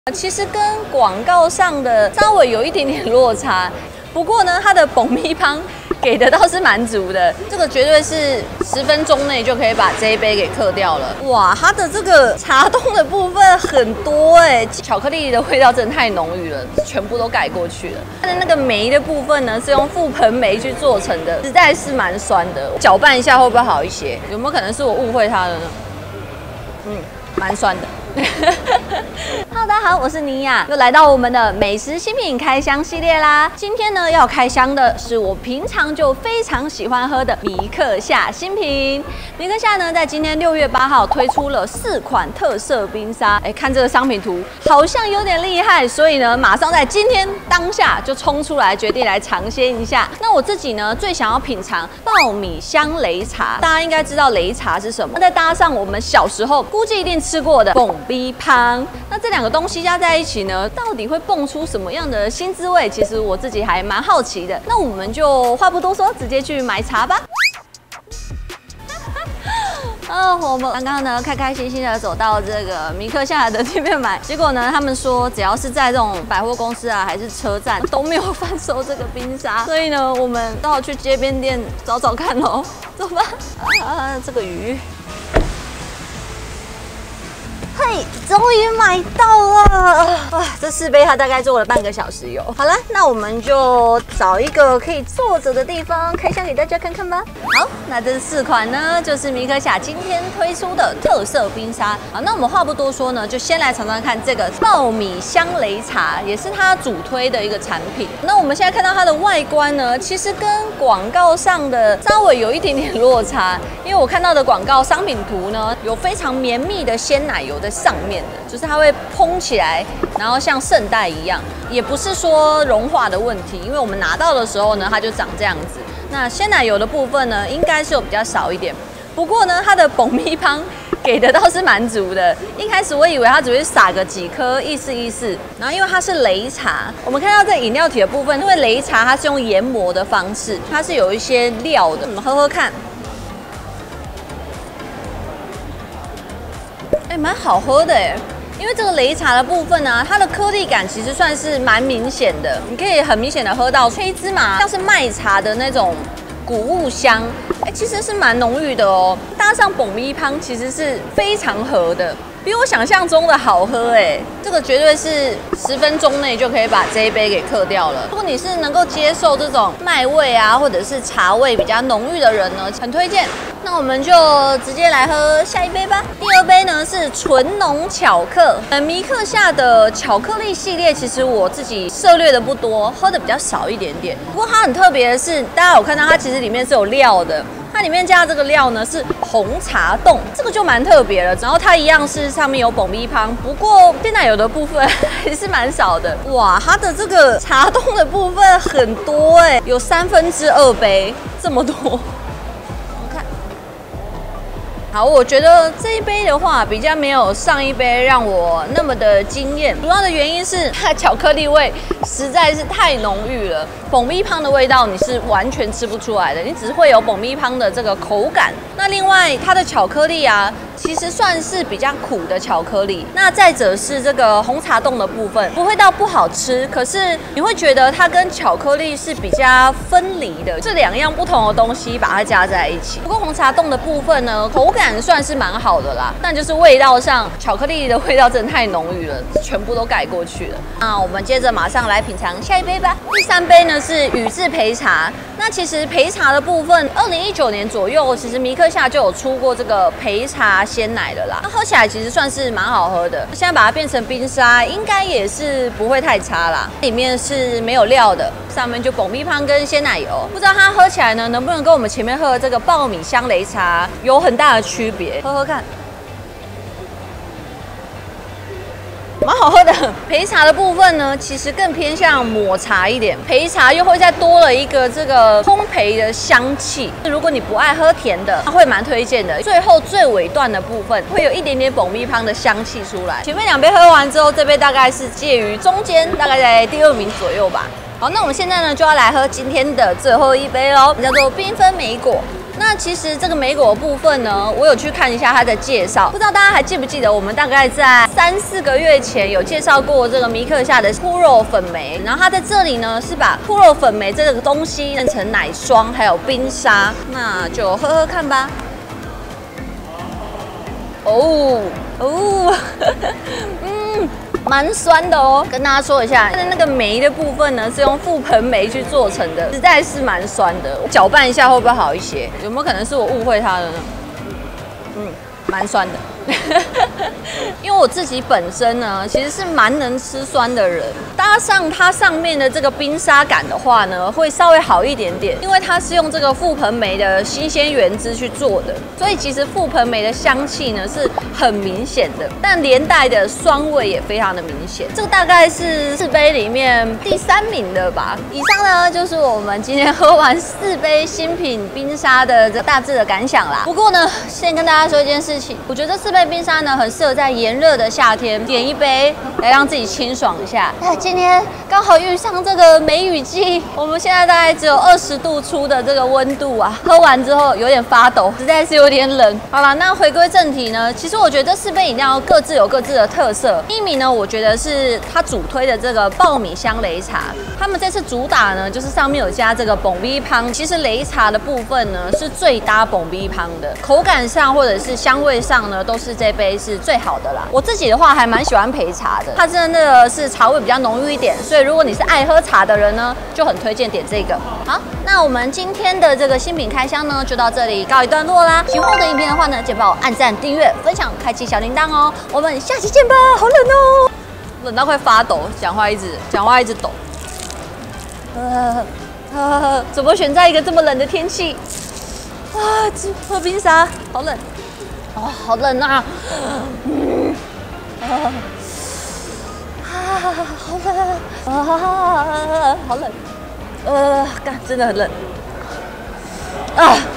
其实跟广告上的稍微有一点点落差，不过呢，它的爆米香给的倒是蛮足的，这个绝对是10分钟内就可以把这一杯给嗑掉了。哇，它的这个茶冻的部分很多哎，巧克力的味道真的太浓郁了，全部都盖过去了。它的那个梅的部分呢，是用覆盆梅去做成的，实在是蛮酸的。搅拌一下会不会好一些？有没有可能是我误会它了呢？蛮酸的。Hello， 大家好，我是妮雅，又来到我们的美食新品开箱系列啦。今天呢，要开箱的是我平常就非常喜欢喝的米克夏新品。米克夏呢，在今天6月8号推出了4款特色冰沙。看这个商品图，好像有点厉害，所以呢，马上在今天当下就冲出来，决定来尝鲜一下。那我自己呢，最想要品尝爆米香擂茶。大家应该知道擂茶是什么，再搭上我们小时候估计一定吃过的爆米香，那这两个东西加在一起呢，到底会蹦出什么样的新滋味？其实我自己还蛮好奇的。那我们就话不多说，直接去买茶吧。我们刚刚呢开开心心的走到这个米克夏的店面买，结果呢他们说只要是在这种百货公司啊还是车站都没有贩售这个冰沙，所以呢我们只好去街边店找找看咯。走吧。这个鱼。嘿，终于买到了！哇，这4杯它大概做了半个小时有。好了，那我们就找一个可以坐着的地方开箱给大家看看吧。好，那这4款呢，就是米克夏今天推出的特色冰沙。好，那我们话不多说呢，就先来尝尝看这个爆米香擂茶，也是它主推的一个产品。那我们现在看到它的外观呢，其实跟广告上的稍微有一点点落差，因为我看到的广告商品图呢，有非常绵密的鲜奶油在上面的，就是它会蓬起来，然后像圣代一样，也不是说融化的问题，因为我们拿到的时候呢，它就长这样子。那鲜奶油的部分呢，应该是有比较少一点，不过呢，它的爆米香给的倒是蛮足的。一开始我以为它只会撒个几颗意思意思，然后因为它是擂茶，我们看到这饮料体的部分，因为擂茶它是用研磨的方式，它是有一些料的，我们喝喝看。蛮好喝的哎，因为这个擂茶的部分呢，它的颗粒感其实算是蛮明显的，你可以很明显的喝到黑芝麻，像是麦茶的那种谷物香，其实是蛮浓郁的哦。搭上爆米香其实是非常合的，比我想象中的好喝哎，这个绝对是10分钟内就可以把这一杯给嗑掉了。如果你是能够接受这种麦味啊，或者是茶味比较浓郁的人呢，很推荐。那我们就直接来喝下一杯吧。第2杯呢是纯浓巧克。米克夏的巧克力系列，其实我自己涉猎的不多，喝的比较少一点点。不过它很特别的是，大家有看到它其实里面是有料的。它里面加的这个料呢是红茶冻，这个就蛮特别了。然后它一样是上面有爆米香，不过鲜奶油的部分还是蛮少的。哇，它的这个茶冻的部分很多哎，有2/3杯这么多。好，我觉得这一杯的话，比较没有上一杯让我那么的惊艳。主要的原因是它巧克力味实在是太浓郁了，爆米香的味道你是完全吃不出来的，你只会有爆米香的这个口感。那另外它的巧克力啊，其实算是比较苦的巧克力。那再者是这个红茶冻的部分，不会到不好吃，可是你会觉得它跟巧克力是比较分离的，这2样不同的东西把它加在一起。不过红茶冻的部分呢，口感算是蛮好的啦，但就是味道上，巧克力的味道真的太浓郁了，全部都盖过去了。那我们接着马上来品尝下一杯吧。第3杯呢是宇治焙茶。那其实焙茶的部分，2019年左右，其实米克夏就有出过这个焙茶鲜奶的啦。那喝起来其实算是蛮好喝的。现在把它变成冰沙，应该也是不会太差啦。里面是没有料的，上面就爆米香跟鲜奶油。不知道它喝起来呢，能不能跟我们前面喝的这个爆米香擂茶有很大的区别？喝喝看。蛮好喝的。焙茶的部分呢，其实更偏向抹茶一点，焙茶又会再多了一个这个烘焙的香气。如果你不爱喝甜的，它会蛮推荐的。最后最尾段的部分会有一点点爆米香的香气出来。前面2杯喝完之后，这杯大概是介于中间，大概在第2名左右吧。好，那我们现在呢就要来喝今天的最后一杯喽，叫做缤纷莓果。 那其实这个莓果的部分呢，我有去看一下它的介绍，不知道大家还记不记得，我们大概在3、4个月前有介绍过这个米克夏的酷肉粉莓，然后它在这里呢是把酷肉粉莓这个东西变成奶霜还有冰沙，那就喝喝看吧。哦，蛮酸的哦，跟大家说一下，它的那个莓的部分呢是用覆盆莓去做成的，实在是蛮酸的。搅拌一下会不会好一些？有没有可能是我误会它的呢？蛮酸的。因为我自己本身呢，其实是蛮能吃酸的人，搭上它上面的这个冰沙感的话呢，会稍微好一点点，因为它是用这个覆盆莓的新鲜原汁去做的，所以其实覆盆莓的香气呢是很明显的，但连带的酸味也非常的明显。这个大概是4杯里面第3名的吧。以上呢就是我们今天喝完4杯新品冰沙的这大致的感想啦。不过呢，先跟大家说一件事情，我觉得4杯冰沙呢很适合在炎热的夏天点一杯来让自己清爽一下。今天刚好遇上这个梅雨季，我们现在大概只有20度出的这个温度啊，喝完之后有点发抖，实在是有点冷。好了，那回归正题呢，其实我觉得这4杯饮料各自有各自的特色。第1名呢，我觉得是它主推的这个爆米香擂茶，他们这次主打呢就是上面有加这个蹦逼汤，其实擂茶的部分呢是最搭蹦逼汤的，口感上或者是香味上呢都是这杯是最好的啦。我自己的话还蛮喜欢焙茶的，它真的是茶味比较浓郁一点，所以如果你是爱喝茶的人呢，就很推荐点这个。好，那我们今天的这个新品开箱呢，就到这里告一段落啦。喜欢我的影片的话呢，记得帮我按赞、订阅、分享、开启小铃铛哦。我们下期见吧，好冷哦，冷到快发抖，讲话一直抖。怎么选在一个这么冷的天气？喝冰沙，好冷。好冷啊！好冷，好冷，干，真的很冷啊！